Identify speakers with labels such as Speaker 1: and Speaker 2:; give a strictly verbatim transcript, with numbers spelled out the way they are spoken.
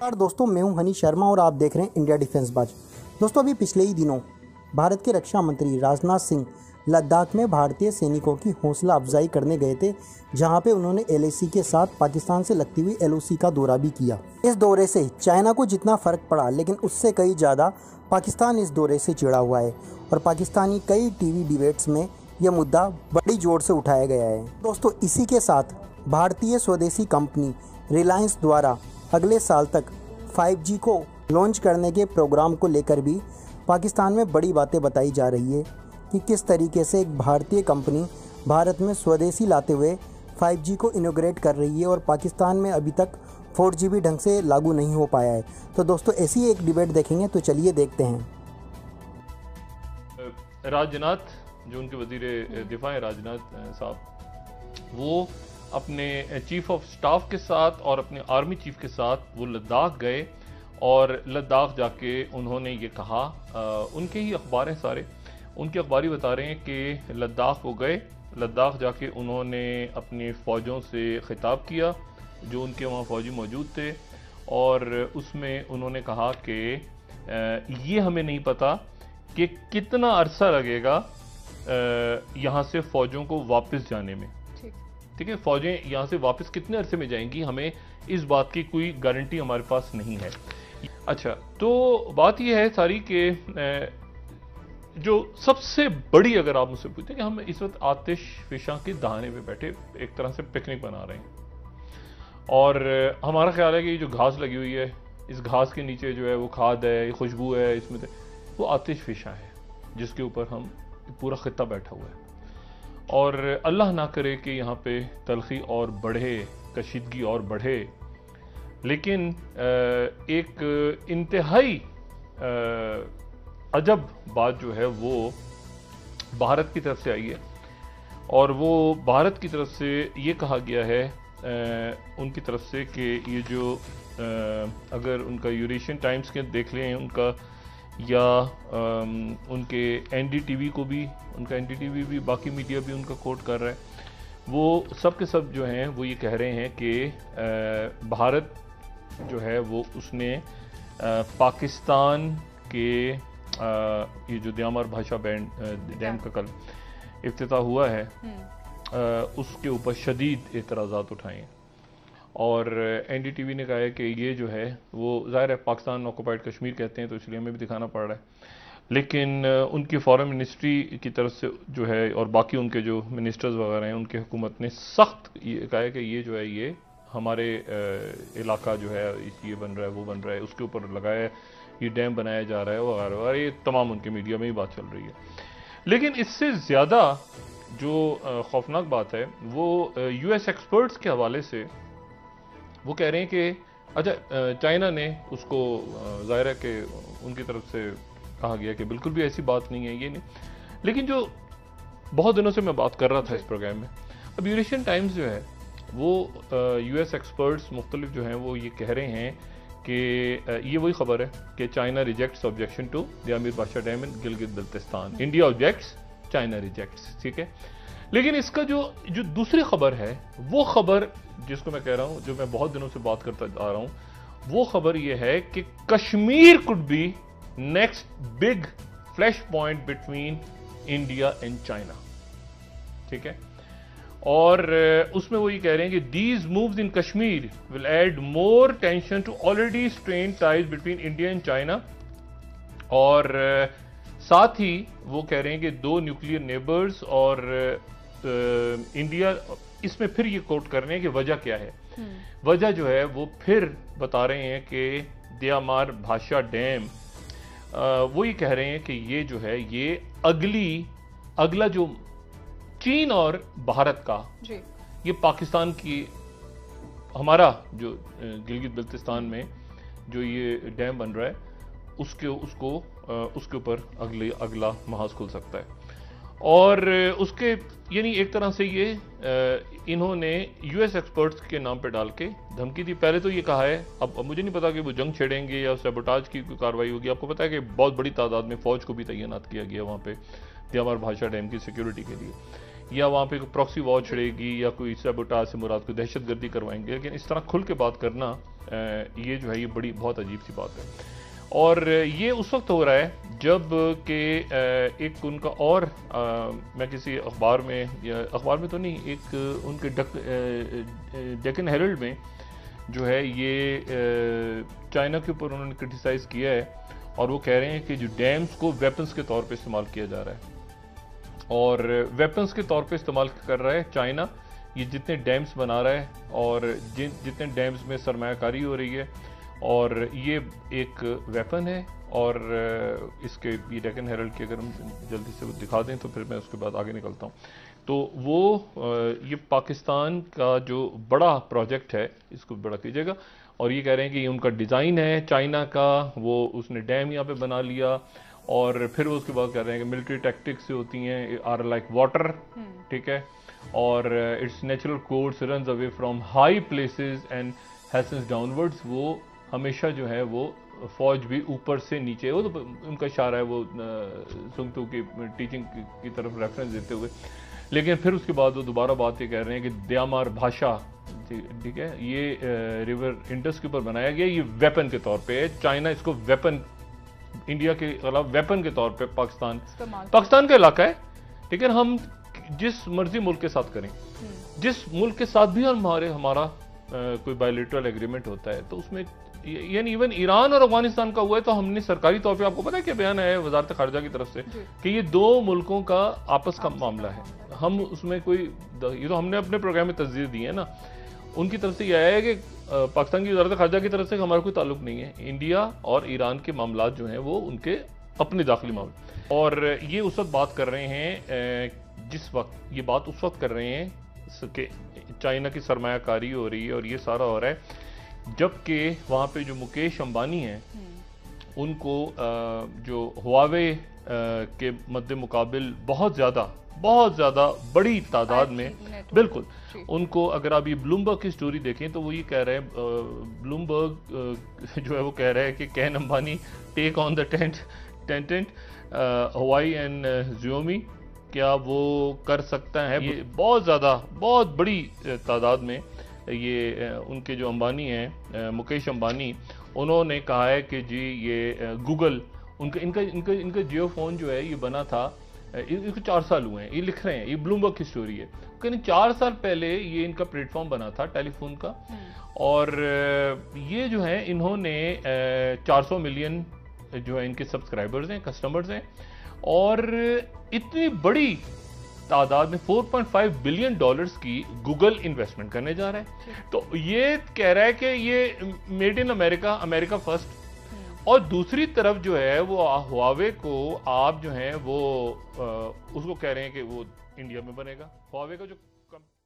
Speaker 1: नमस्कार दोस्तों, मैं हूं हनी शर्मा और आप देख रहे हैं इंडिया डिफेंस बाज। दोस्तों, अभी पिछले ही दिनों भारत के रक्षा मंत्री राजनाथ सिंह लद्दाख में भारतीय सैनिकों की हौसला अफजाई करने गए थे, जहां पे उन्होंने एल ए सी के साथ पाकिस्तान से लगती हुई एल ओ सी का दौरा भी किया। इस दौरे से चाइना को जितना फ़र्क पड़ा, लेकिन उससे कई ज़्यादा पाकिस्तान इस दौरे से चिढ़ा हुआ है और पाकिस्तानी कई टी वी डिबेट्स में यह मुद्दा बड़ी जोर से उठाया गया है। दोस्तों, इसी के साथ भारतीय स्वदेशी कंपनी रिलायंस द्वारा अगले साल तक फाइव जी को लॉन्च करने के प्रोग्राम को लेकर भी पाकिस्तान में बड़ी बातें बताई जा रही है कि किस तरीके से एक भारतीय कंपनी भारत में स्वदेशी लाते हुए फाइव जी को इनोग्रेट कर रही है और पाकिस्तान में अभी तक फोर जी भी ढंग से लागू नहीं हो पाया है। तो दोस्तों, ऐसी एक डिबेट देखेंगे, तो चलिए देखते हैं।
Speaker 2: राजनाथ, जो उनके वजीर दिफा हैं राजनाथ साहब, वो अपने चीफ ऑफ स्टाफ के साथ और अपने आर्मी चीफ के साथ वो लद्दाख गए और लद्दाख जाके उन्होंने ये कहा, आ, उनके ही अखबार हैं सारे, उनके अखबारी बता रहे हैं कि लद्दाख वो गए, लद्दाख जाके उन्होंने अपनी फ़ौजों से खिताब किया जो उनके वहाँ फ़ौजी मौजूद थे, और उसमें उन्होंने कहा कि ये हमें नहीं पता कि कितना अरसा लगेगा यहाँ से फ़ौजों को वापस जाने में। ठीक है, फौजें यहाँ से वापस कितने अरसे में जाएंगी, हमें इस बात की कोई गारंटी हमारे पास नहीं है। अच्छा, तो बात यह है सारी कि जो सबसे बड़ी, अगर आप मुझसे पूछते कि हम इस वक्त आतिश फिशा के दहाने पे बैठे एक तरह से पिकनिक बना रहे हैं, और हमारा ख्याल है कि जो घास लगी हुई है, इस घास के नीचे जो है वो खाद है, ये खुशबू है, इसमें वो आतिश फिशा है जिसके ऊपर हम पूरा खित्ता बैठा हुआ है। और अल्लाह ना करे कि यहाँ पे तलखी और बढ़े, कशीदगी और बढ़े, लेकिन एक इंतहाई अजब बात जो है वो भारत की तरफ से आई है, और वो भारत की तरफ से ये कहा गया है उनकी तरफ से कि ये जो अगर उनका यूरेशियन टाइम्स के देख लें उनका, या आम, उनके एन डी टी वी को भी, उनका एन डी टी वी भी, बाकी मीडिया भी उनका कोट कर रहा है, वो सब के सब जो हैं वो ये कह रहे हैं कि भारत जो है वो उसने आ, पाकिस्तान के आ, ये जो द्यामर भाषा बैंड डैम का कल इफ्तिताह हुआ है, आ, उसके ऊपर शदीद एतराज़ात उठाए हैं, और एन डी टी वी ने कहा है कि ये जो है वो ज़ाहिर है पाकिस्तान ऑक्युपाइड कश्मीर कहते हैं तो इसलिए हमें भी दिखाना पड़ रहा है, लेकिन उनकी फॉरेन मिनिस्ट्री की तरफ से जो है और बाकी उनके जो मिनिस्टर्स वगैरह हैं, उनकी हुकूमत ने सख्त ये कहा है कि ये जो है ये हमारे इलाका जो है ये बन रहा है, वो बन रहा है, उसके ऊपर लगाया है, ये डैम बनाया जा रहा है वगैरह वगैरह, ये तमाम उनके मीडिया में ही बात चल रही है। लेकिन इससे ज़्यादा जो खौफनाक बात है वो यू एस एक्सपर्ट्स के हवाले से वो कह रहे हैं कि अच्छा, चाइना ने उसको ज़ाहिर है कि उनकी तरफ से कहा गया कि बिल्कुल भी ऐसी बात नहीं है, ये नहीं, लेकिन जो बहुत दिनों से मैं बात कर रहा था इस प्रोग्राम में, अब यूरेशियन टाइम्स जो है वो यूएस एक्सपर्ट्स मुख्तलिफ जो हैं वो ये कह रहे हैं कि ये वही खबर है कि China rejects objection to the Amir Badshah dam in Gilgit Baltistan, India objects, China rejects. ठीक है, लेकिन इसका जो जो दूसरी खबर है, वो खबर जिसको मैं कह रहा हूं, जो मैं बहुत दिनों से बात करता आ रहा हूं, वो खबर ये है कि Kashmir could be next big flash point between India and China. ठीक है, और उसमें वो ये कह रहे हैं कि these moves in Kashmir will add more tension to already strain ties between India and China, और साथ ही वो कह रहे हैं कि दो न्यूक्लियर नेबर्स और इंडिया, इसमें फिर ये कोट कर रहे हैं कि वजह क्या है, वजह जो है वो फिर बता रहे हैं कि द्यामार भाषा डैम, वो ये कह रहे हैं कि ये जो है ये अगली अगला जो चीन और भारत का जी। ये पाकिस्तान की, हमारा जो गिलगित बल्तिस्तान में जो ये डैम बन रहा है उसके उसको उसके ऊपर अगले अगला महाज खुल सकता है, और उसके यानी एक तरह से ये इन्होंने यूएस एक्सपर्ट्स के नाम पे डाल के धमकी दी। पहले तो ये कहा है, अब, अब मुझे नहीं पता कि वो जंग छेड़ेंगे या सैबोटाज की कोई कार्रवाई होगी। आपको पता है कि बहुत बड़ी तादाद में फौज को भी तैनात किया गया वहाँ पे द्यामार भाषा डैम की सिक्योरिटी के लिए। या वहाँ पे प्रॉक्सी वॉर छिड़ेगी या कोई सबोटाज से मुराद कोई दहशतगर्दी करवाएंगे, लेकिन इस तरह खुल के बात करना ये जो है ये बड़ी बहुत अजीब सी बात है। और ये उस वक्त हो रहा है जब कि एक उनका और आ, मैं किसी अखबार में, या अखबार में तो नहीं, एक उनके डक डेक्कन हेरल्ड में जो है ये चाइना के ऊपर उन्होंने क्रिटिसाइज़ किया है, और वो कह रहे हैं कि जो डैम्स को वेपन्स के तौर पे इस्तेमाल किया जा रहा है, और वेपन्स के तौर पे इस्तेमाल कर रहा है चाइना। ये जितने डैम्स बना रहा है और जिन जितने डैम्स में सरमायाकारी हो रही है, और ये एक वेपन है। और इसके ये डेक्कन हेरल्ड की अगर हम जल्दी से दिखा दें तो फिर मैं उसके बाद आगे निकलता हूँ। तो वो ये पाकिस्तान का जो बड़ा प्रोजेक्ट है इसको बड़ा कीजिएगा, और ये कह रहे हैं कि ये उनका डिज़ाइन है चाइना का, वो उसने डैम यहाँ पे बना लिया, और फिर वो उसके बाद कह रहे हैं कि मिलिट्री टैक्टिक्स जो होती हैं आर लाइक वाटर, ठीक है, और it's natural course runs away from high places and hastens downwards. वो हमेशा जो है वो फौज भी ऊपर से नीचे, वो तो उनका इशारा है वो सुंग तू की टीचिंग की तरफ रेफरेंस देते हुए। लेकिन फिर उसके बाद वो दोबारा बात ये कह रहे हैं कि द्यामार भाषा, ठीक है, ये रिवर इंडस के ऊपर बनाया गया, ये वेपन के तौर पे है। चाइना इसको वेपन, इंडिया के खिलाफ वेपन के तौर पे पाकिस्तान पाकिस्तान का इलाका है, ठीक है। हम जिस मर्जी मुल्क के साथ करें, जिस मुल्क के साथ भी हमारे हमारा आ, कोई बायलैटरल एग्रीमेंट होता है तो उसमें, यानी इवन ईरान और अफगानिस्तान का हुआ है तो हमने सरकारी तौर पे, आपको पता है क्या बयान है वजारत खारजा की तरफ से कि ये दो मुल्कों का आपस का मामला है, हम उसमें कोई, ये तो हमने अपने प्रोग्राम में तस्दीर दी है ना, उनकी तरफ से यह है कि पाकिस्तान की वजारत खारजा की तरफ से हमारा कोई ताल्लुक नहीं है। इंडिया और ईरान के मामला जो हैं वो उनके अपने दाखिली मामले, और ये उस वक्त बात कर रहे हैं, जिस वक्त ये बात उस वक्त कर रहे हैं कि चाइना की सरमायाकारी हो रही है और ये सारा हो रहा है, जबकि वहाँ पे जो मुकेश अंबानी हैं उनको जो हुआवे के मद्दे मुकाबिल बहुत ज़्यादा बहुत ज़्यादा बड़ी तादाद में, बिल्कुल, उनको अगर आप ये ब्लूमबर्ग की स्टोरी देखें तो वो ये कह रहे हैं, ब्लूमबर्ग जो है वो कह रहा है कि can Ambani take on the ten Tencent Huawei and ज़ियोमी, क्या वो कर सकता है? ये बहुत ज़्यादा बहुत बड़ी तादाद में ये उनके जो अंबानी हैं, मुकेश अंबानी, उन्होंने कहा है कि जी ये गूगल, उनका इनका इनका इनका जियो फोन जो है ये बना था, इसको चार साल हुए हैं, ये लिख रहे हैं, ये ब्लूमबर्ग की स्टोरी है, कहीं चार साल पहले ये इनका प्लेटफॉर्म बना था टेलीफोन का, और ये जो है इन्होंने चार सौ मिलियन जो है इनके सब्सक्राइबर्स हैं, कस्टमर्स हैं, और इतनी बड़ी तादाद में चार पॉइंट पाँच बिलियन डॉलर्स की गूगल इन्वेस्टमेंट करने जा रहा है। तो ये कह रहा है कि ये made in America, America first, और दूसरी तरफ जो है वो हुआवे को आप जो है वो आ, उसको कह रहे हैं कि वो इंडिया में बनेगा। हुआवे का जो